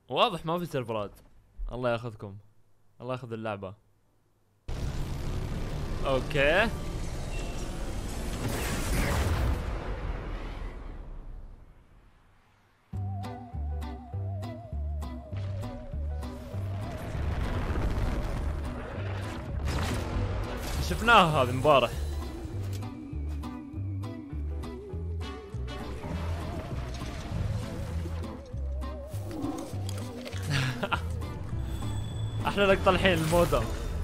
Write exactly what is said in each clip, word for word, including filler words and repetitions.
واضح ما في سيرفرات. الله ياخذكم، الله ياخذ اللعبة. اوكي شفناها هذه امبارح. احلى لقطة الحين المودم.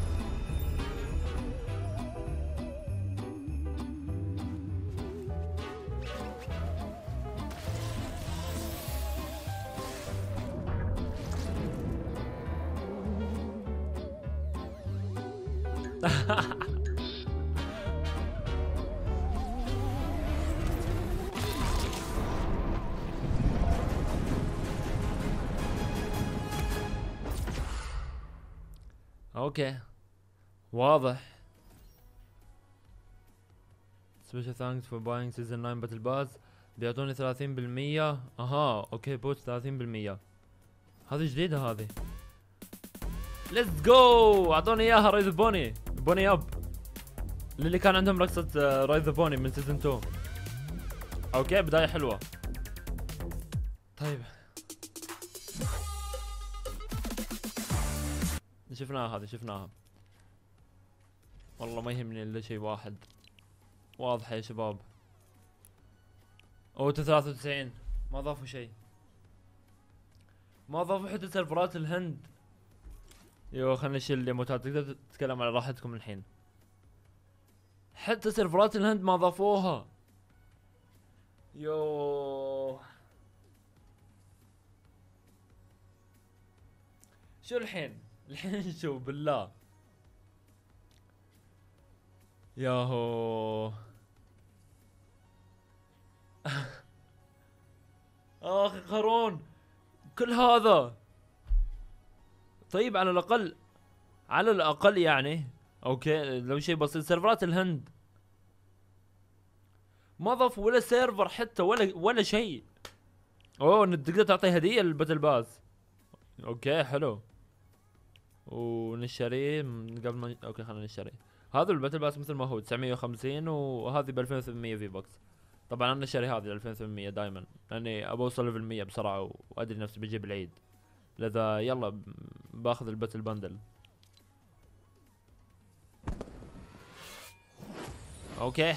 اوكي واضح. سبيشال ثانكس فور باينج سيزون ناين باتل باس. بيعطوني ثلاثين بالمية. اها اوكي بوت ثلاثين بالمية. هذه جديدة هذه. ليتس جو. اعطوني اياها رايد بوني بوني اب للي كان عندهم رقصة رايد بوني من سيزون تو. اوكي بداية حلوة. طيب شفناها هذه شفناها. والله ما يهمني الا شيء واحد. واضحة يا شباب. اوتو ثلاثة وتسعين ما ضافوا شيء. ما ضافوا حتى سيرفرات الهند. يو خلنا نشيل الايموتات. تقدر تتكلم على راحتكم الحين. حتى سيرفرات الهند ما ضافوها. يو شو الحين؟ الحين شو بالله. ياهو. اخ قارون كل هذا. طيب على الاقل على الاقل يعني اوكي لو شيء بسيط. سيرفرات الهند ما ضافوا ولا سيرفر حتى ولا ولا شيء. اوه انك تقدر تعطي هدية للباتل باس. اوكي حلو. ونشتريه من قبل ما اوكي خلينا نشتريه. هذا الباتل باس مثل ما هو تسعمية وخمسين وهذه ب ألفين وثمانمية في بوكس. طبعا انا شاري هذه ألفين وثمانمية دائما لاني ابى اوصل ليفل مية بسرعه وادري نفسي بجيب العيد. لذا يلا باخذ الباتل باندل. اوكي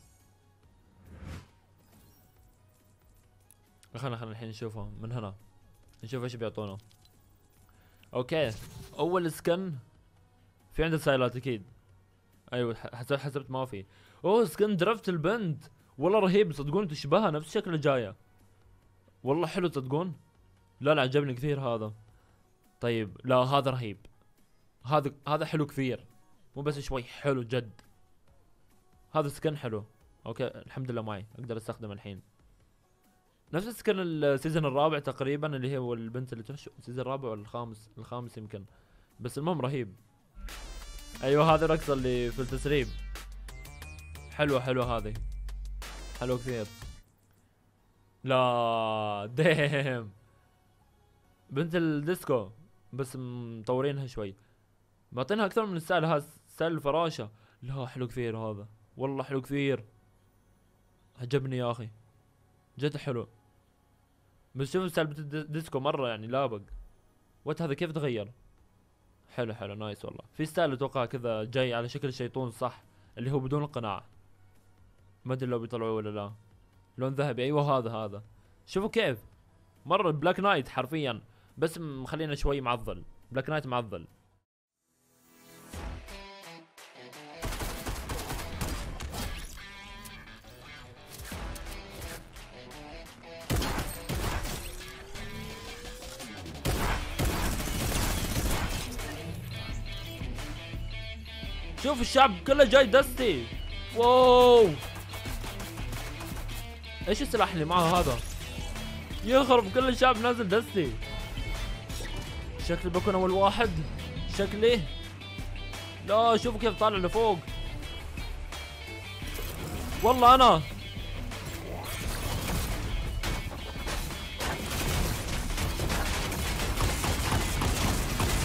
خلنا خلنا الحين نشوفه من هنا. نشوف ايش بيعطونا. اوكي اول سكن في عنده سايلات اكيد. ايوه حسبت حسبت ما في. اوه سكن درفت البنت والله رهيب. صدقون تشبهها نفس شكل جايه. والله حلو تصدقون. لا لا عجبني كثير هذا. طيب لا هذا رهيب. هذا هذا حلو كثير مو بس شوي حلو جد. هذا سكن حلو. اوكي الحمد لله معي اقدر استخدمه الحين. نفس السكن السيزون الرابع تقريبا اللي هو البنت اللي تنشئ. السيزون الرابع ولا الخامس؟ الخامس يمكن. بس المهم رهيب. ايوه هذه الرقصة اللي في التسريب. حلوة حلوة هذه. حلوة كثير. لا ديم بنت الديسكو بس مطورينها شوي. معطينها اكثر من الستايل. هذا ستايل الفراشة. لا حلو كثير هذا. والله حلو كثير. عجبني يا اخي جد حلو. بس شوف ستايل بنت الديسكو مرة يعني لابق. وات هذا كيف تغير. حلو حلو نايس والله. في ستايل اتوقع كذا جاي على شكل شيطون صح اللي هو بدون القناع. ما ادري لو بيطلعوه ولا لا. لون ذهبي ايوه هذا هذا. شوفوا كيف مرة بلاك نايت حرفيا بس مخلينا شوي معضل. بلاك نايت معضل. شوف الشعب كله جاي دستي. واو ايش السلاح اللي معه هذا؟ يخرب كل الشعب نازل دستي. شكلي بكون اول واحد. شكلي. لا شوفوا كيف طالع لفوق. والله انا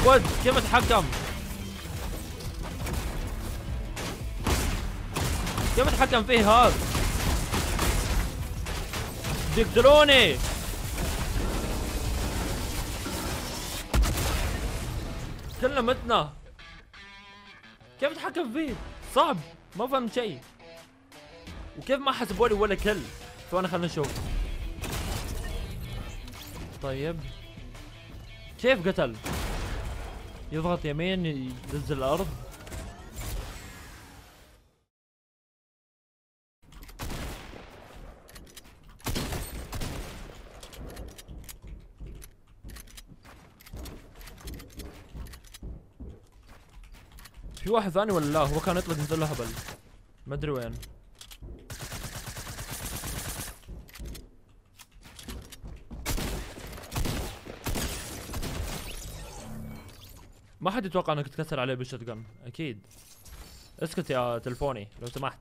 عبود كيف اتحكم؟ كيف اتحكم فيه هذا؟ بيقتلوني. كلنا متنا. كيف اتحكم فيه؟ صعب، ما فهمت شيء. وكيف ما حسبوا لي ولا كل؟ ثواني خلينا نشوف. طيب كيف قتل؟ يضغط يمين ينزل الارض. في واحد ثاني ولا لا؟ هو كان يطلق نزل له هبل، ما ادري وين. ما حد يتوقع انك تكسر عليه بالشوت جن، اكيد. اسكت يا تلفوني لو سمحت.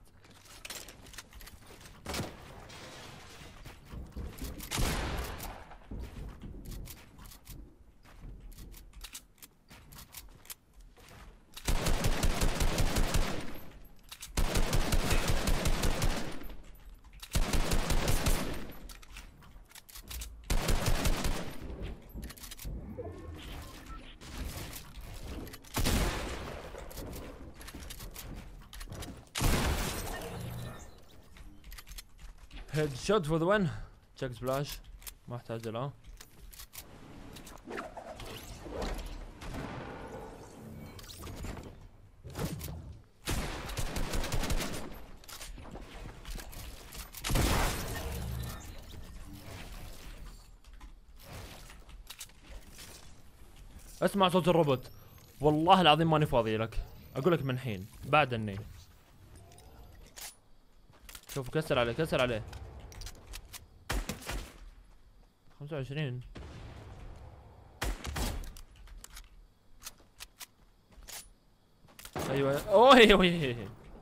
هيد شوت فور ذا وين. تشيك سبلاش، ما احتاج له. اسمع صوت الروبوت، والله العظيم ماني فاضي لك، اقول لك من الحين بعد اني. شوف كسر عليه كسر عليه. خمسة وعشرين. ايوه اوه ايوه.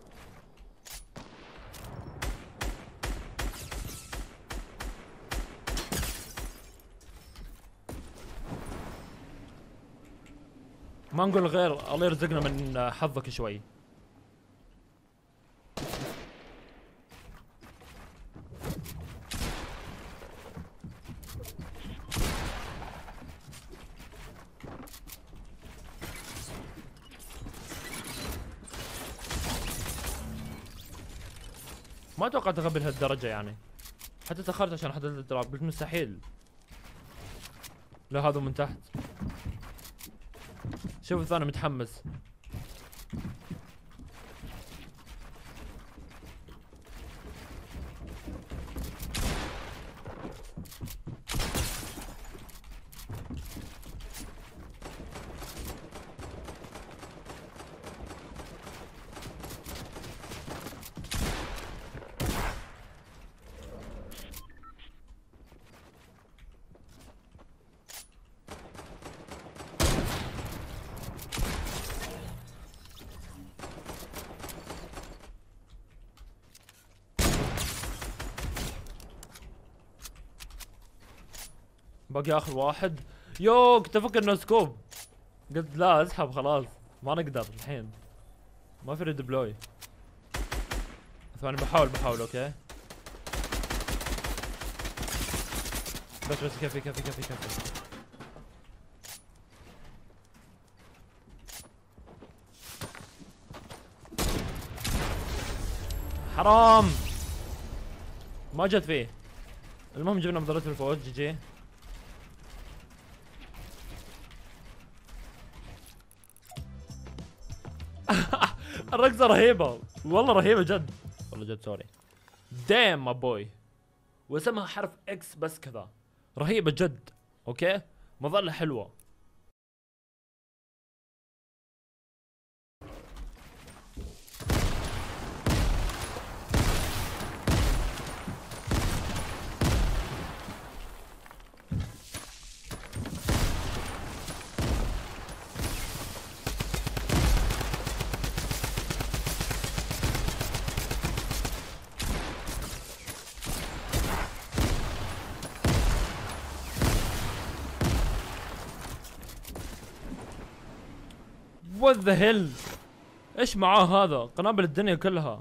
ما نقول غير الله يرزقنا من حظك شوي. ما توقعت اغبي لهالدرجة يعني، حتى تأخرت عشان احدد الدراب، قلت مستحيل. لا هذا من تحت. شوف الثاني متحمس. باقي اخر واحد. يو كنت افكر انه سكوب، قلت لا اسحب خلاص ما نقدر الحين، ما في ريدبلوي. ثواني بحاول بحاول اوكي. بس بس كفي كفي كفي كفي. حرام ما جت فيه. المهم جبنا مضرة الفوز. جي جي. الرقصة رهيبة والله، رهيبة جد والله جد. سوري دام ما بوي، واسمها حرف اكس بس كذا، رهيبة جد. اوكي مظلة حلوة. وات ذا هيل؟ ايش معاه هذا؟ قنابل الدنيا كلها.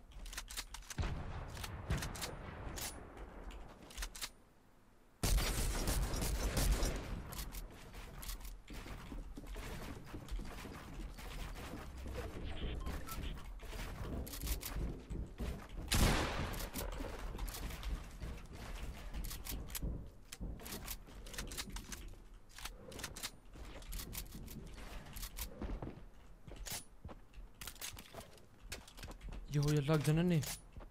يو يا لاك جنني.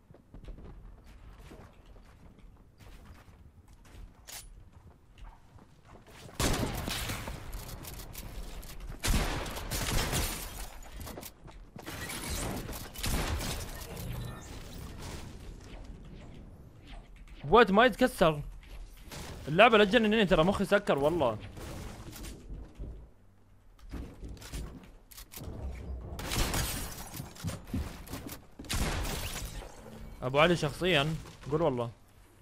وات ما يتكسر اللعبة، لا تجنني ترى، مخي سكر والله. ابو علي شخصيا قول والله.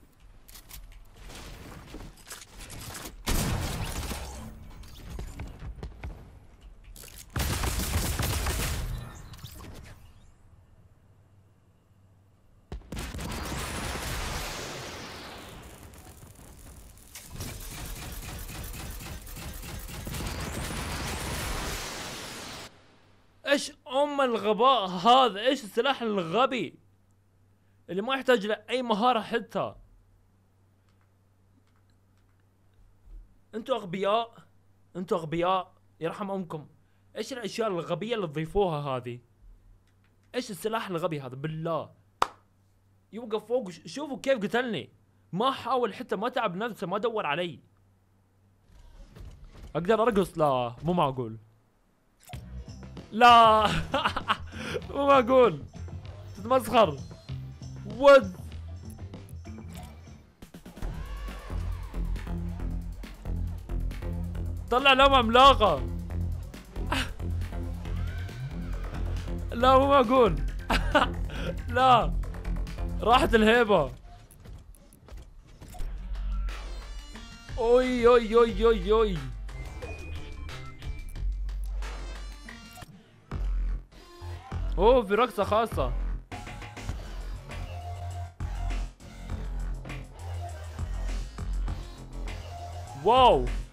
ايش ام الغباء هذا؟ ايش السلاح الغبي اللي ما يحتاج لاي مهارة حتى؟ انتوا اغبياء، انتوا اغبياء يرحم امكم. ايش الاشياء الغبية اللي تضيفوها هذه؟ ايش السلاح الغبي هذا بالله؟ يوقف فوق، شوفوا كيف قتلني، ما حاول حتى، ما تعب نفسه، ما دور علي. اقدر ارقص؟ لا مو معقول، لا مو معقول، تتمسخر. ود طلع لمعة عملاقة. لا مو معقول لا راحت الهيبة. اوي اوي اوي اوي اوي. اوه في رقصة خاصة. واو